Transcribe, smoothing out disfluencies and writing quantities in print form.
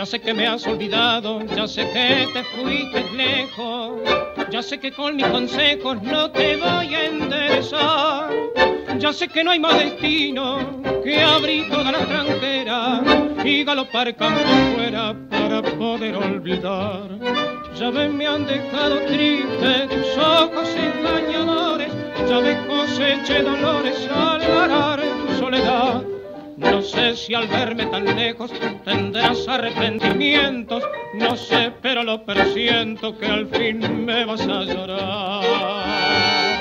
sé que me has olvidado, ya sé que te fuiste lejos, ya sé que con mis consejos no te voy a enderezar, ya sé que no hay más destino que abrir toda la tranquera y galopar campo fuera para poder olvidar. Ya ves, me han dejado triste tus ojos engañadores, ya ves, coseché dolores al arar tu soledad. No sé si al verme tan lejos tendrás arrepentimientos, no sé, pero lo presiento que al fin me vas a llorar.